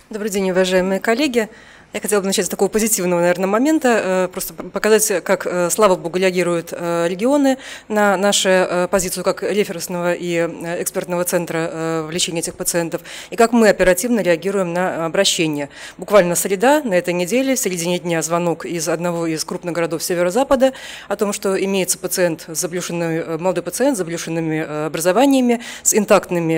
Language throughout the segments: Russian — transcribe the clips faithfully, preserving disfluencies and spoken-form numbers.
Добрый день, уважаемые коллеги. Я хотела бы начать с такого позитивного, наверное, момента, просто показать, как, слава богу, реагируют регионы на нашу позицию как референсного и экспертного центра в лечении этих пациентов, и как мы оперативно реагируем на обращения. Буквально среда, на этой неделе, в середине дня звонок из одного из крупных городов северо-запада о том, что имеется пациент, заблюшенный, молодой пациент с заблюшенными образованиями, с интактными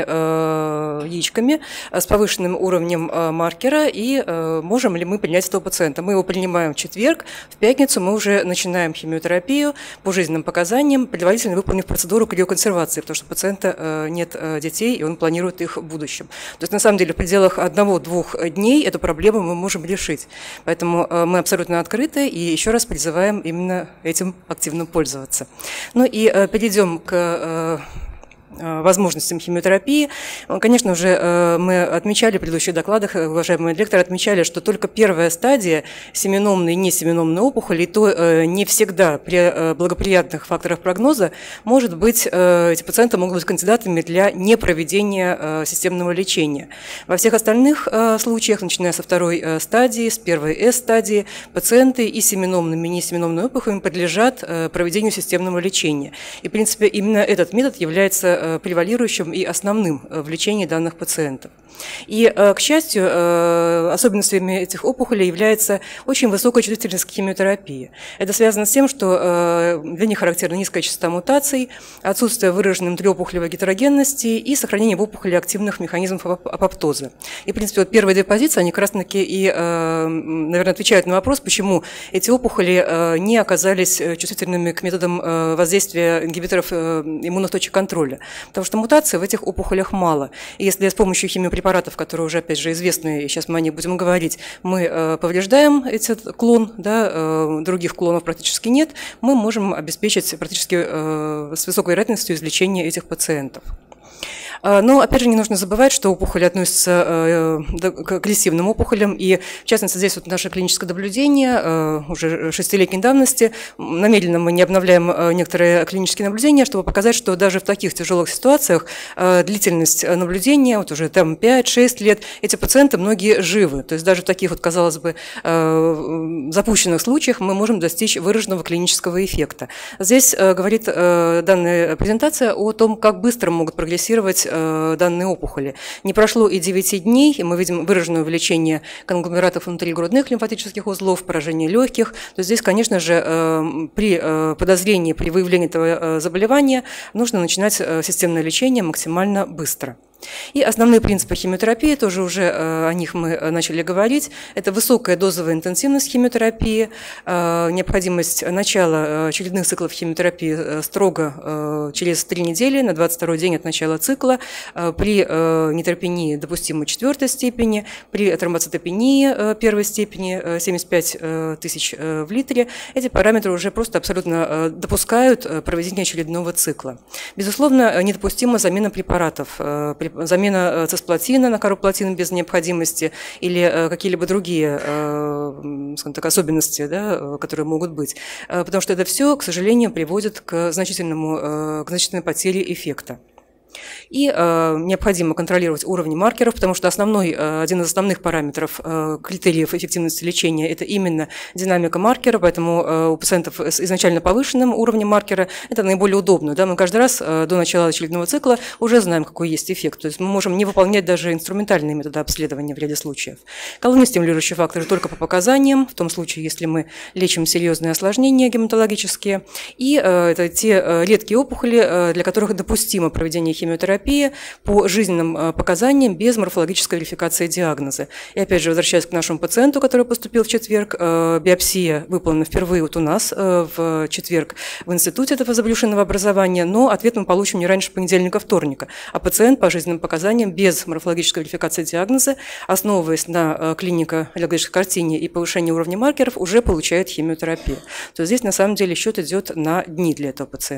яичками, с повышенным уровнем маркера, и можем ли мы принять этого пациента. Мы его принимаем в четверг, в пятницу мы уже начинаем химиотерапию по жизненным показаниям, предварительно выполнив процедуру криоконсервации, потому что у пациента нет детей, и он планирует их в будущем. То есть, на самом деле, в пределах одного-двух дней эту проблему мы можем решить. Поэтому мы абсолютно открыты и еще раз призываем именно этим активно пользоваться. Ну и перейдем к возможностям химиотерапии. Конечно, уже мы отмечали в предыдущих докладах, уважаемые лекторы отмечали, что только первая стадия семеномной и несеменомной опухоли, и то не всегда при благоприятных факторах прогноза, может быть, эти пациенты могут быть кандидатами для непроведения системного лечения. Во всех остальных случаях, начиная со второй стадии, с первой С-стадии, пациенты и семеномными, и несеменомными опухолями подлежат проведению системного лечения. И, в принципе, именно этот метод является превалирующим и основным в лечении данных пациентов. И, к счастью, особенностями этих опухолей является очень высокая чувствительность к химиотерапии. Это связано с тем, что для них характерна низкая частота мутаций, отсутствие выраженной внутриопухолевой гетерогенности и сохранение в опухоли активных механизмов апоптоза. И, в принципе, вот первые две позиции, они как раз-таки и, наверное, отвечают на вопрос, почему эти опухоли не оказались чувствительными к методам воздействия ингибиторов иммунных точек контроля. Потому что мутаций в этих опухолях мало. И если с помощью химиопрепаратов, которые уже, опять же, известны, и сейчас мы о них будем говорить, мы э, повреждаем этот клон, да, э, других клонов практически нет, мы можем обеспечить практически э, с высокой вероятностью излечения этих пациентов. Но, опять же, не нужно забывать, что опухоли относятся к агрессивным опухолям, и, в частности, здесь вот наше клиническое наблюдение уже шестилетней давности. Намеренно мы не обновляем некоторые клинические наблюдения, чтобы показать, что даже в таких тяжелых ситуациях длительность наблюдения, вот уже там пять-шесть лет, эти пациенты многие живы. То есть даже в таких вот, казалось бы, запущенных случаях мы можем достичь выраженного клинического эффекта. Здесь говорит данная презентация о том, как быстро могут прогрессировать данные опухоли. Не прошло и девяти дней, и мы видим выраженное увеличение конгломератов внутри грудных лимфатических узлов, поражение легких. То есть здесь, конечно же, при подозрении, при выявлении этого заболевания нужно начинать системное лечение максимально быстро. И основные принципы химиотерапии, тоже уже о них мы начали говорить, это высокая дозовая интенсивность химиотерапии, необходимость начала очередных циклов химиотерапии строго через три недели, на двадцать второй день от начала цикла, при нейтропении допустимой четвертой степени, при тромбоцитопении первой степени семьдесят пять тысяч в литре. Эти параметры уже просто абсолютно допускают проведение очередного цикла. Безусловно, недопустима замена препаратов, замена цисплатина на карбоплатин без необходимости или какие-либо другие, скажем так, особенности, да, которые могут быть. Потому что это все, к сожалению, приводит к значительному, к значительной потере эффекта. И э, необходимо контролировать уровни маркеров, потому что основной, э, один из основных параметров, э, критериев эффективности лечения – это именно динамика маркера, поэтому э, у пациентов с изначально повышенным уровнем маркера это наиболее удобно. Да? Мы каждый раз э, до начала очередного цикла уже знаем, какой есть эффект. То есть мы можем не выполнять даже инструментальные методы обследования в ряде случаев. Колонистимулирующие факторы только по показаниям, в том случае, если мы лечим серьезные осложнения гематологические. И э, это те э, редкие опухоли, э, для которых допустимо проведение химиотерапии по жизненным показаниям без морфологической верификации диагноза. И опять же, возвращаясь к нашему пациенту, который поступил в четверг, биопсия выполнена впервые вот у нас в четверг в институте этого заблюшенного образования, но ответ мы получим не раньше понедельника-вторника. А пациент по жизненным показаниям без морфологической верификации диагноза, основываясь на клинико-аллергической картине и повышении уровня маркеров, уже получает химиотерапию. То есть здесь на самом деле счет идет на дни для этого пациента.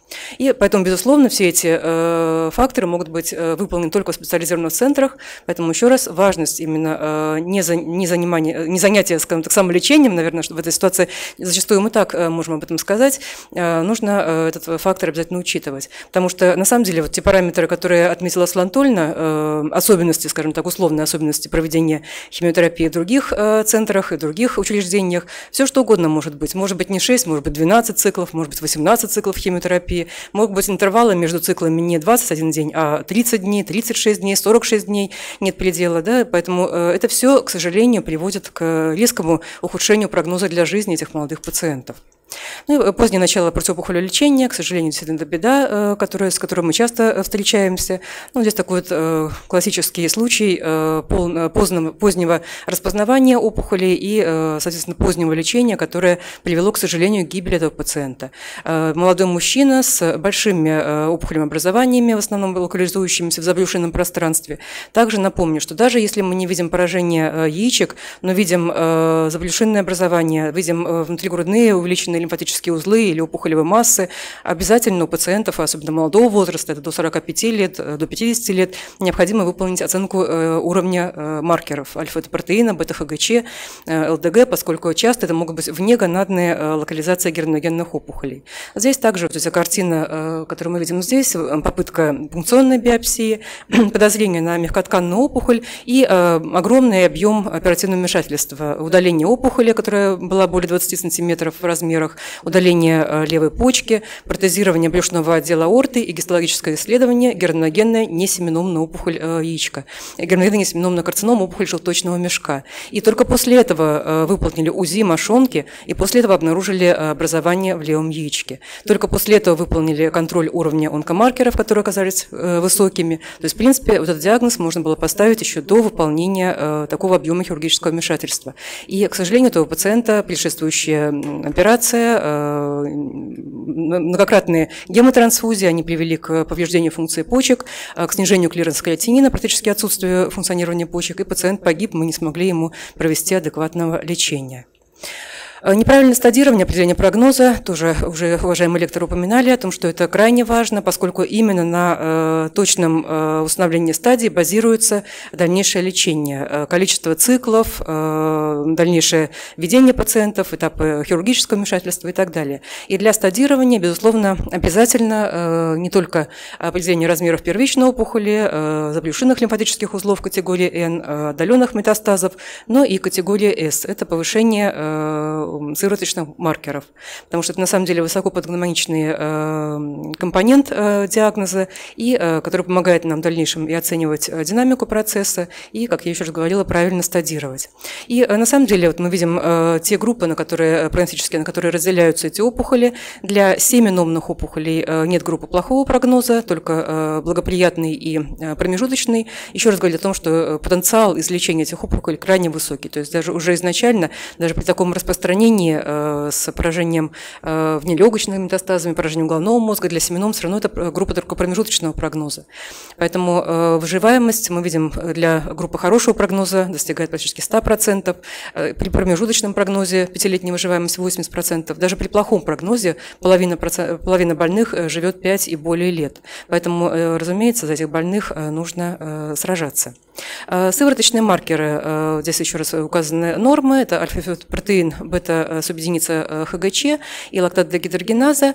И поэтому, безусловно, все эти э, факторы могут быть э, выполнены только в специализированных центрах, поэтому еще раз важность именно э, не, за, не, занимания, не занятия, скажем так, самолечением, наверное, что в этой ситуации зачастую мы так э, можем об этом сказать, э, нужно э, этот фактор обязательно учитывать, потому что на самом деле вот те параметры, которые отметила Светлана Анатольевна, э, особенности, скажем так, условные особенности проведения химиотерапии в других э, центрах и других учреждениях, все что угодно может быть, может быть не шесть, может быть двенадцать циклов, может быть восемнадцать циклов химиотерапии. Могут быть интервалы между циклами не двадцать один день, а тридцать дней, тридцать шесть дней, сорок шесть дней, нет предела. Да? Поэтому это все, к сожалению, приводит к резкому ухудшению прогноза для жизни этих молодых пациентов. Ну и позднее начало противоопухолевого лечения, к сожалению, действительно, это беда, которая, с которой мы часто встречаемся. Ну, здесь такой вот классический случай позднего, позднего распознавания опухолей и, соответственно, позднего лечения, которое привело, к сожалению, к гибели этого пациента. Молодой мужчина с большими опухолевыми образованиями, в основном локализующимися в забрюшинном пространстве. Также напомню, что даже если мы не видим поражение яичек, но видим забрюшинное образование, видим внутригрудные увеличенные лимфатические узлы или опухолевые массы, обязательно у пациентов, особенно молодого возраста, это до сорока пяти лет, до пятидесяти лет, необходимо выполнить оценку уровня маркеров альфа-протеина, бета-ХГЧ, ЛДГ, поскольку часто это могут быть внегонадные локализации героногенных опухолей. Здесь также вот эта картина, которую мы видим здесь, попытка пункционной биопсии, подозрение на мягкотканную опухоль и огромный объем оперативного вмешательства, удаление опухоли, которая была более двадцати сантиметров в размерах, удаление левой почки, протезирование брюшного отдела аорты и гистологическое исследование героногенная несеменомная опухоль яичка, героногенная несеменомная карцинома опухоль желточного мешка. И только после этого выполнили УЗИ мошонки, и после этого обнаружили образование в левом яичке. Только после этого выполнили контроль уровня онкомаркеров, которые оказались высокими. То есть, в принципе, вот этот диагноз можно было поставить еще до выполнения такого объема хирургического вмешательства. И, к сожалению, у этого пациента предшествующая операция, многократные гемотрансфузии, они привели к повреждению функции почек, к снижению клиренса креатинина, практически отсутствию функционирования почек, и пациент погиб, мы не смогли ему провести адекватного лечения. Неправильное стадирование, определение прогноза, тоже уже уважаемые лекторы упоминали о том, что это крайне важно, поскольку именно на э, точном э, установлении стадии базируется дальнейшее лечение, э, количество циклов, э, дальнейшее ведение пациентов, этапы хирургического вмешательства и так далее. И для стадирования, безусловно, обязательно э, не только определение размеров первичной опухоли, э, забрюшинных лимфатических узлов категории Н, э, отдаленных метастазов, но и категория С. Это повышение э, сывороточных маркеров, потому что это на самом деле высокопатогномоничный э, компонент э, диагноза, и, э, который помогает нам в дальнейшем и оценивать э, динамику процесса, и, как я еще раз говорила, правильно стадировать. И э, на самом деле вот мы видим э, те группы, на которые, прогностические, на которые разделяются эти опухоли. Для семеномных опухолей э, нет группы плохого прогноза, только э, благоприятный и э, промежуточный. Еще раз говорю о том, что потенциал излечения этих опухолей крайне высокий, то есть даже уже изначально, даже при таком распространении с поражением внелегочными метастазами, поражением головного мозга для семеном все равно это группа только промежуточного прогноза. Поэтому выживаемость мы видим для группы хорошего прогноза достигает практически ста процентов, при промежуточном прогнозе пятилетняя выживаемость восемьдесят процентов, даже при плохом прогнозе половина, половина больных живет пять и более лет. Поэтому, разумеется, за этих больных нужно сражаться. Сывороточные маркеры, здесь еще раз указаны нормы, это альфа-протеин, бета-субъединица ХГЧ и лактат-дегидрогеназа.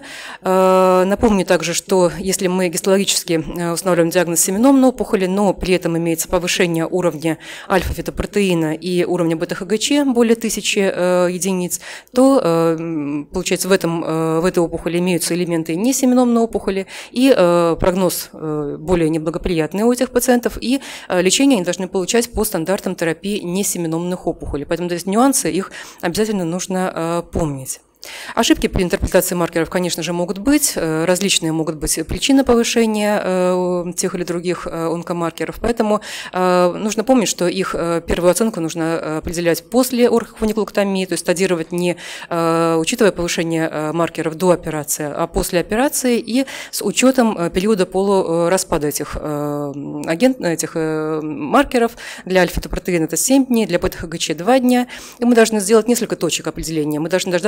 Напомню также, что если мы гистологически устанавливаем диагноз семеномной опухоли, но при этом имеется повышение уровня альфа-фетопротеина и уровня бета-ХГЧ более тысячи единиц, то, получается, в, этом, в этой опухоли имеются элементы несеменомной опухоли, и прогноз более неблагоприятный у этих пациентов, и лечение они должны получать по стандартам терапии несеменомных опухолей. Поэтому здесь нюансы, их обязательно нужно помнить. Ошибки при интерпретации маркеров, конечно же, могут быть, различные могут быть причины повышения тех или других онкомаркеров, поэтому нужно помнить, что их первую оценку нужно определять после орхофуникулоктомии, то есть стадировать не учитывая повышение маркеров до операции, а после операции и с учетом периода полураспада этих, агент, этих маркеров. Для альфа-протеина это семь дней, для бета-ХГЧ два дня, и мы должны сделать несколько точек определения, мы должны дождаться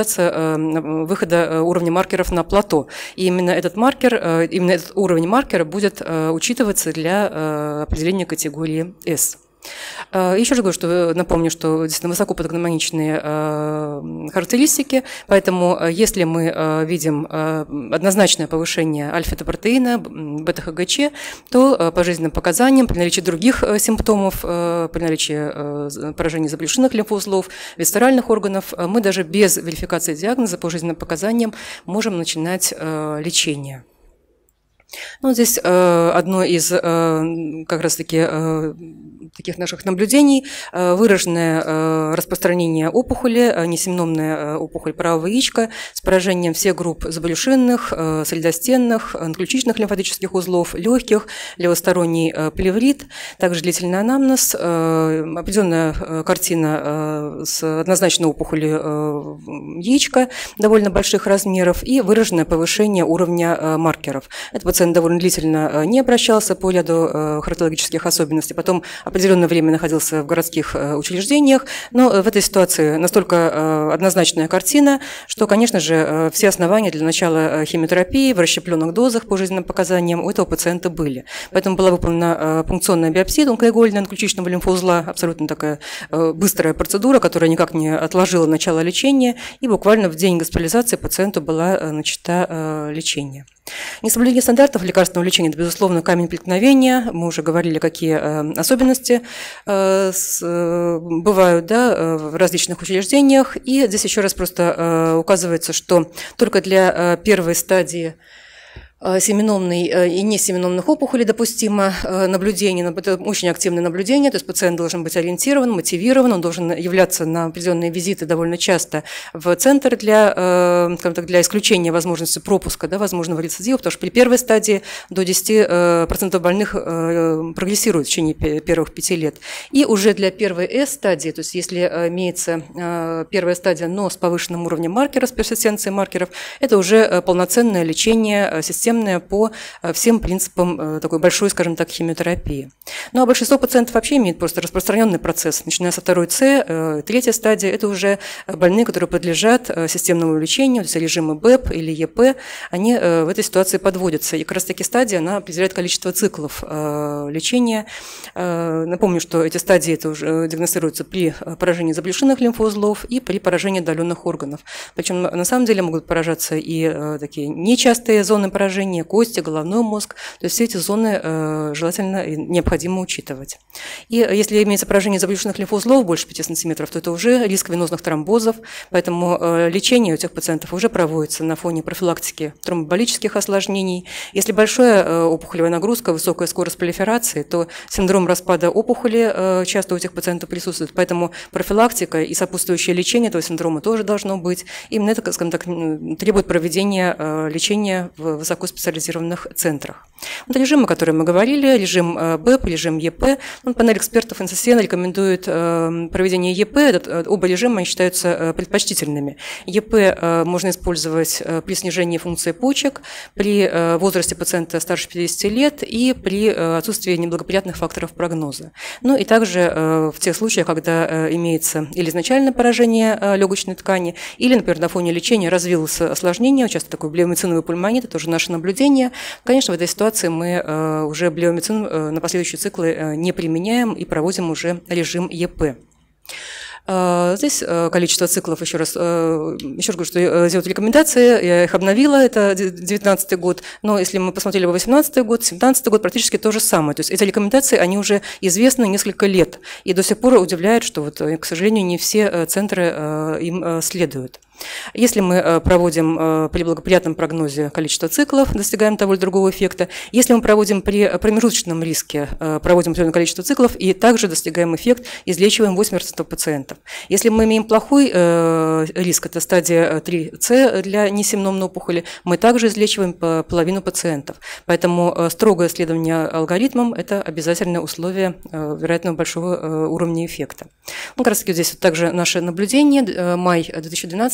выхода уровня маркеров на плато. И именно этот маркер, именно этот уровень маркера будет учитываться для определения категории S. Еще раз говорю, что напомню, что действительно высокопатогномоничные характеристики, поэтому если мы видим однозначное повышение альфа-фетопротеина, бета-ХГЧ, то по жизненным показаниям при наличии других симптомов, при наличии поражения заблюшенных лимфоузлов, висцеральных органов, мы даже без верификации диагноза по жизненным показаниям можем начинать лечение. Ну, здесь э, одно из э, как раз-таки э, таких наших наблюдений э, выраженное э, распространение опухоли, э, несемномная э, опухоль правого яичка с поражением всех групп заболюшинных, э, средостенных, надключичных лимфатических узлов, легких, левосторонний э, плеврит, также длительный анамнез, э, определенная э, картина э, с однозначной опухолью э, яичка довольно больших размеров и выраженное повышение уровня э, маркеров. Это пациент довольно длительно не обращался по ряду характерологических особенностей, потом определенное время находился в городских учреждениях, но в этой ситуации настолько однозначная картина, что, конечно же, все основания для начала химиотерапии в расщепленных дозах по жизненным показаниям у этого пациента были. Поэтому была выполнена пункционная биопсия тонкоигольная надключичного лимфоузла, абсолютно такая быстрая процедура, которая никак не отложила начало лечения, и буквально в день госпитализации пациенту была начата лечение. Несоблюдение стандартов лекарственного лечения – это, безусловно, камень преткновения. Мы уже говорили, какие особенности бывают, да, в различных учреждениях. И здесь еще раз просто указывается, что только для первой стадии семиномной и несеминомных опухолей допустимо наблюдение, это очень активное наблюдение, то есть пациент должен быть ориентирован, мотивирован, он должен являться на определенные визиты довольно часто в центр для, скажем так, для исключения возможности пропуска, да, возможного рецидива, потому что при первой стадии до десяти процентов больных прогрессируют в течение первых пяти лет. И уже для первой S-стадии, то есть если имеется первая стадия, но с повышенным уровнем маркера, с персистенцией маркеров, это уже полноценное лечение системы по всем принципам такой большой, скажем так, химиотерапии. Ну а большинство пациентов вообще имеет просто распространенный процесс. Начиная со второй С, третья стадия, это уже больные, которые подлежат системному лечению, то есть режимы БЭП или ЕП, они в этой ситуации подводятся. И как раз таки стадия, она определяет количество циклов лечения. Напомню, что эти стадии это уже диагностируются при поражении заблюшенных лимфоузлов и при поражении отдаленных органов. Причем на самом деле могут поражаться и такие нечастые зоны поражения, кости, головной мозг. То есть все эти зоны э, желательно и необходимо учитывать. И если имеется поражение заблюшенных лимфоузлов больше пяти сантиметров, то это уже риск венозных тромбозов. Поэтому э, лечение у этих пациентов уже проводится на фоне профилактики тромбоэмболических осложнений. Если большая э, опухолевая нагрузка, высокая скорость пролиферации, то синдром распада опухоли э, часто у этих пациентов присутствует. Поэтому профилактика и сопутствующее лечение этого синдрома тоже должно быть. Именно это, скажем так, требует проведения э, лечения в высокоспециализированных центрах. Вот режимы, о которых мы говорили, режим БЭП, режим ЕП. Ну, панель экспертов эн эс эс эн рекомендует проведение ЕП. Этот, оба режима они считаются предпочтительными. ЕП можно использовать при снижении функции почек, при возрасте пациента старше пятидесяти лет и при отсутствии неблагоприятных факторов прогноза. Ну и также в тех случаях, когда имеется или изначальное поражение легочной ткани, или, например, на фоне лечения развилось осложнение, часто такой блеомициновый пульмонит, это тоже наше наблюдение. Конечно, в этой ситуации мы уже блеомицин на последующие циклы не применяем и проводим уже режим ЕП. Здесь количество циклов, еще раз, еще раз говорю, что сделать рекомендации, я их обновила, это девятнадцатый год, но если мы посмотрели восемнадцатый год, семнадцатый год, практически то же самое. То есть эти рекомендации, они уже известны несколько лет, и до сих пор удивляет, что, вот, к сожалению, не все центры им следуют. Если мы проводим при благоприятном прогнозе количество циклов, достигаем того или другого эффекта. Если мы проводим при промежуточном риске, проводим определенное количество циклов и также достигаем эффект, излечиваем восемьдесят процентов пациентов. Если мы имеем плохой риск, это стадия три С для несемномной опухоли, мы также излечиваем половину пациентов. Поэтому строгое следование алгоритмам – это обязательное условие вероятного большого уровня эффекта. Ну, как раз таки здесь вот также наше наблюдение, май две тысячи двенадцатого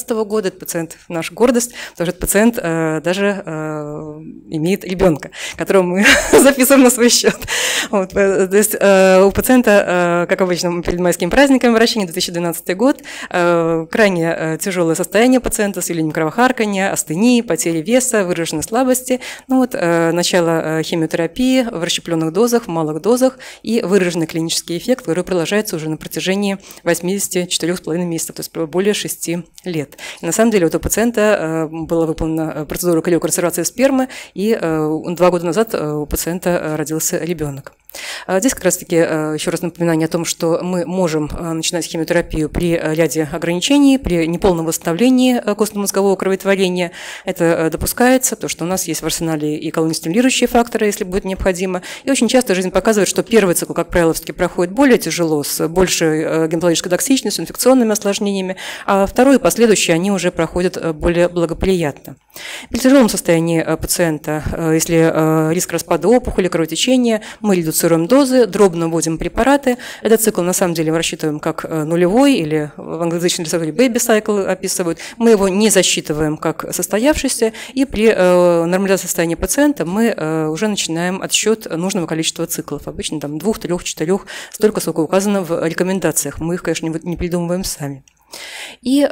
четырнадцатого года. Этот пациент – наша гордость, потому что этот пациент э, даже э, имеет ребенка, которого мы записываем на свой счет. Вот, то есть э, у пациента, э, как обычно, перед майскими праздниками врачения, две тысячи двенадцатый год, э, крайне э, тяжелое состояние пациента с явлением кровохаркания, астении, потери веса, выраженной слабости. Ну, вот, э, начало э, химиотерапии в расщепленных дозах, в малых дозах и выраженный клинический эффект, который продолжается уже на протяжении восьмидесяти четырёх с половиной месяцев, то есть более шести лет. И на самом деле у этого пациента э, была выполнена процедура криоконсервации спермы, и э, два года назад э, у пациента родился ребенок. Здесь как раз-таки еще раз напоминание о том, что мы можем начинать химиотерапию при ряде ограничений, при неполном восстановлении костно-мозгового кроветворения. Это допускается, то, что у нас есть в арсенале и колонистимулирующие факторы, если будет необходимо. И очень часто жизнь показывает, что первый цикл, как правило, все-таки проходит более тяжело, с большей гематологической токсичностью, инфекционными осложнениями, а второй и последующие, они уже проходят более благоприятно. При тяжелом состоянии пациента, если риск распада опухоли, кровотечения, мы редуцируем дозы, дробно вводим препараты. Этот цикл на самом деле мы рассчитываем как нулевой, или в англоязычной литературе baby cycle описывают. Мы его не засчитываем как состоявшийся, и при нормализации состояния пациента мы уже начинаем отсчет нужного количества циклов. Обычно там двух, трех, четырех, столько, сколько указано в рекомендациях. Мы их, конечно, не придумываем сами. И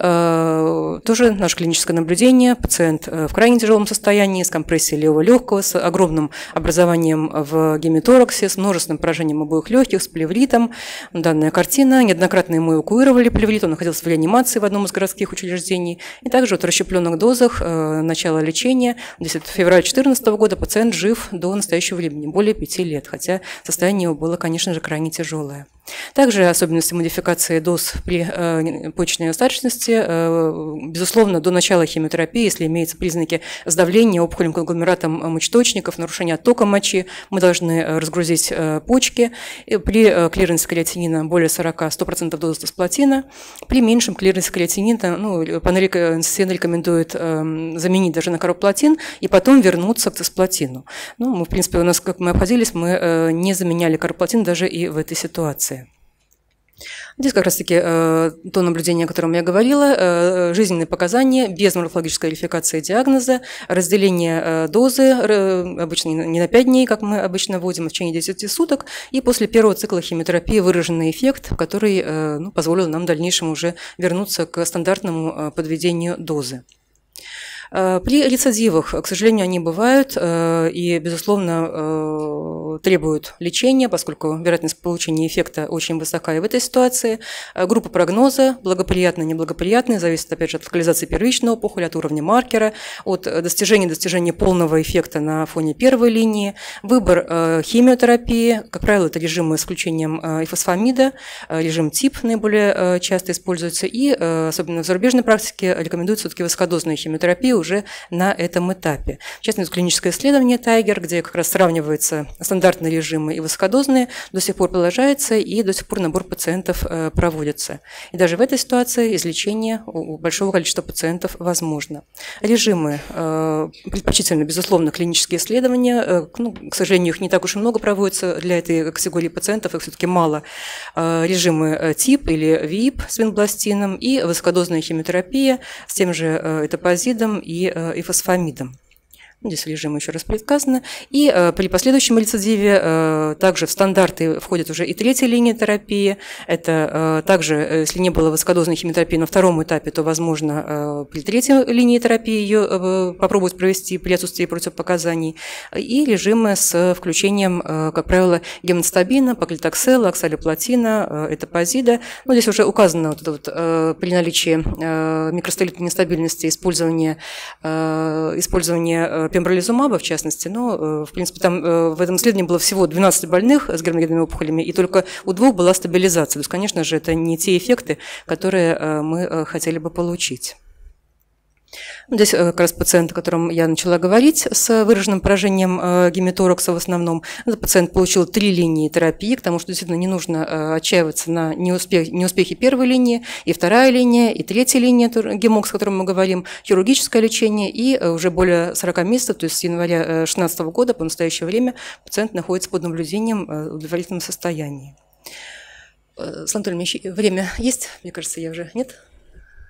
э, тоже наше клиническое наблюдение. Пациент в крайне тяжелом состоянии, с компрессией левого легкого, с огромным образованием в гемитораксе, с множественным поражением обоих легких, с плевритом. Данная картина. Неоднократно ему эвакуировали плеврит, он находился в реанимации в одном из городских учреждений. И также вот в расщепленных дозах э, начала лечения, десятого февраля две тысячи четырнадцатого года, пациент жив до настоящего времени, более пяти лет, хотя состояние его было, конечно же, крайне тяжелое. Также особенности модификации доз при э, почечной остаточности. Э, безусловно, до начала химиотерапии, если имеются признаки сдавления опухолевым конгломератом мочеточников, нарушения оттока мочи, мы должны разгрузить э, почки. И при э, клиренсе креатинина более сорока — сто процентов дозы тосплатина. При меньшем клиренсе креатинина, ну, панель эн си эн рекомендует э, заменить даже на карбоплатин и потом вернуться к тосплатину. Ну, мы, в принципе, у нас, как мы обходились, мы э, не заменяли карбоплатин даже и в этой ситуации. Здесь как раз-таки э, то наблюдение, о котором я говорила, э, жизненные показания без морфологической верификации диагноза, разделение э, дозы, э, обычно не на пять дней, как мы обычно вводим, а в течение десяти суток, и после первого цикла химиотерапии выраженный эффект, который э, ну, позволил нам в дальнейшем уже вернуться к стандартному э, подведению дозы. При рецидивах, к сожалению, они бывают и, безусловно, требуют лечения, поскольку вероятность получения эффекта очень высока и в этой ситуации. Группа прогноза, благоприятная, неблагоприятная, зависит, опять же, от локализации первичной опухоли, от уровня маркера, от достижения достижения полного эффекта на фоне первой линии. Выбор химиотерапии, как правило, это режимы с включением ифосфамида, режим ТИП наиболее часто используется, и, особенно в зарубежной практике, рекомендуется все-таки высокодозная химиотерапия уже на этом этапе. В частности, клиническое исследование Тайгер, где как раз сравниваются стандартные режимы и высокодозные, до сих пор продолжается, и до сих пор набор пациентов проводится. И даже в этой ситуации излечение у большого количества пациентов возможно. Режимы предпочтительно, безусловно, клинические исследования. Ну, к сожалению, их не так уж и много проводится для этой категории пациентов, их все-таки мало. Режимы ТИП или ВИИП с винбластином и высокодозная химиотерапия с тем же этапозидом и ифосфамидом. Здесь режим еще раз предсказано. И э, при последующем рецидиве э, также в стандарты входит уже и третья линия терапии. Это э, также, если не было высокодозной химиотерапии на втором этапе, то, возможно, э, при третьей линии терапии ее э, попробовать провести при отсутствии противопоказаний. И режимы с включением, э, как правило, гемостабина, паклитоксела, оксалиплатина, э, этапозида. Ну, здесь уже указано вот это вот, э, при наличии э, микростолитной нестабильности использование, э, использование пембролизумаба, в частности, но, в принципе, там в этом исследовании было всего двенадцать больных с гермогенными опухолями, и только у двух была стабилизация. То есть, конечно же, это не те эффекты, которые мы хотели бы получить. Здесь как раз пациент, о котором я начала говорить, с выраженным поражением гемиторакса в основном. Этот пациент получил три линии терапии, потому что действительно не нужно отчаиваться на неуспех, неуспехи первой линии, и вторая линия, и третья линия гемокс, о котором мы говорим, хирургическое лечение, и уже более сорока месяцев, то есть с января две тысячи шестнадцатого года по настоящее время пациент находится под наблюдением в удовлетворительном состоянии. Слава Анатольевич, время есть? Мне кажется, я уже... Нет?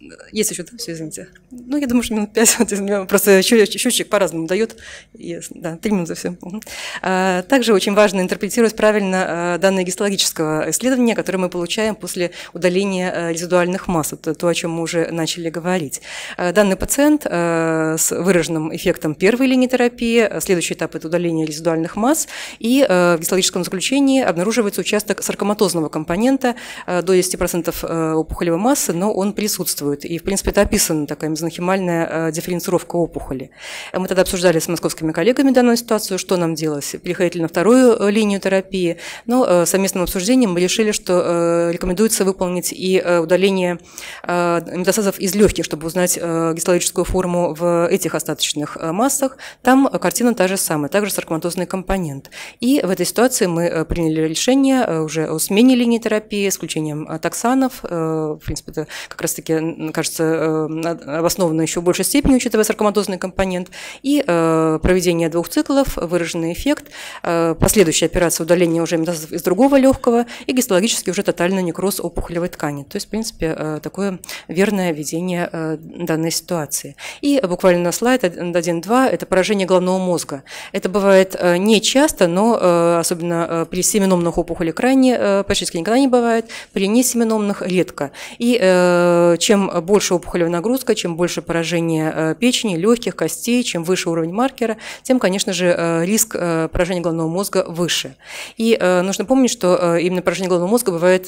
Есть еще, да, все, извините. Ну, я думаю, что минут пять, просто счетчик по-разному дает. Да, три минуты, все. Также очень важно интерпретировать правильно данные гистологического исследования, которые мы получаем после удаления резидуальных масс. Это то, о чем мы уже начали говорить. Данный пациент с выраженным эффектом первой линии терапии, следующий этап – это удаление резидуальных масс, и в гистологическом заключении обнаруживается участок саркоматозного компонента до десяти процентов опухолевой массы, но он присутствует. И, в принципе, это описана такая мезонхимальная дифференцировка опухоли. Мы тогда обсуждали с московскими коллегами данную ситуацию, что нам делать, переходить ли на вторую линию терапии. Но совместным обсуждением мы решили, что рекомендуется выполнить и удаление метастазов из легких, чтобы узнать гистологическую форму в этих остаточных массах. Там картина та же самая, также саркоматозный компонент. И в этой ситуации мы приняли решение уже о смене линии терапии с включением токсанов. В принципе, это как раз-таки, кажется, обосновано еще в большей степени, учитывая саркоматозный компонент, и проведение двух циклов, выраженный эффект, последующая операция удаления уже метастазов из другого легкого и гистологически уже тотальный некроз опухолевой ткани. То есть, в принципе, такое верное ведение данной ситуации. И буквально слайд один-два – это поражение головного мозга. Это бывает не часто, но особенно при семеномных опухолях крайне, практически никогда не бывает, при несеменомных редко. И чем больше опухолевая нагрузка, чем больше поражение печени, легких, костей, чем выше уровень маркера, тем, конечно же, риск поражения головного мозга выше. И нужно помнить, что именно поражение головного мозга бывает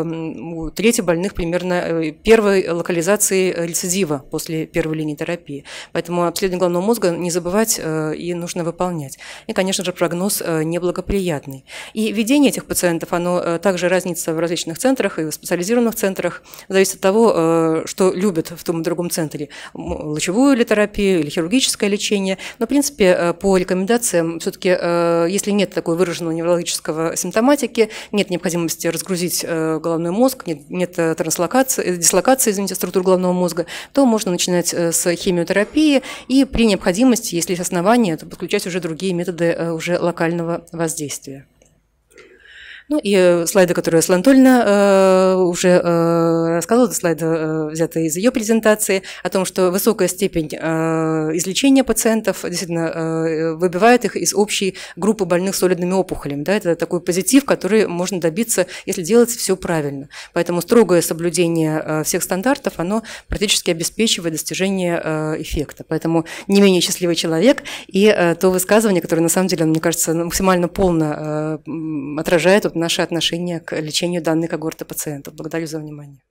у трети больных примерно первой локализации рецидива после первой линии терапии. Поэтому обследование головного мозга не забывать и нужно выполнять. И, конечно же, прогноз неблагоприятный. И ведение этих пациентов, оно также разнится в различных центрах и в специализированных центрах, зависит от того, что любят в том и другом центре, лучевую ли терапию или хирургическое лечение. Но, в принципе, по рекомендациям, все-таки, если нет такой выраженного неврологического симптоматики, нет необходимости разгрузить головной мозг, нет, нет транслокации, дислокации, извините, структур головного мозга, то можно начинать с химиотерапии и при необходимости, если есть основания, то подключать уже другие методы уже локального воздействия. Ну и слайды, которые Светлана Анатольевна э, уже э, рассказывала, это слайды э, взяты из ее презентации, о том, что высокая степень э, излечения пациентов действительно э, выбивает их из общей группы больных солидными опухолями. Да, это такой позитив, который можно добиться, если делать все правильно. Поэтому строгое соблюдение э, всех стандартов, оно практически обеспечивает достижение э, эффекта. Поэтому не менее счастливый человек и э, то высказывание, которое на самом деле, мне кажется, максимально полно э, отражает вот, наше отношение к лечению данной когорты пациентов. Благодарю за внимание.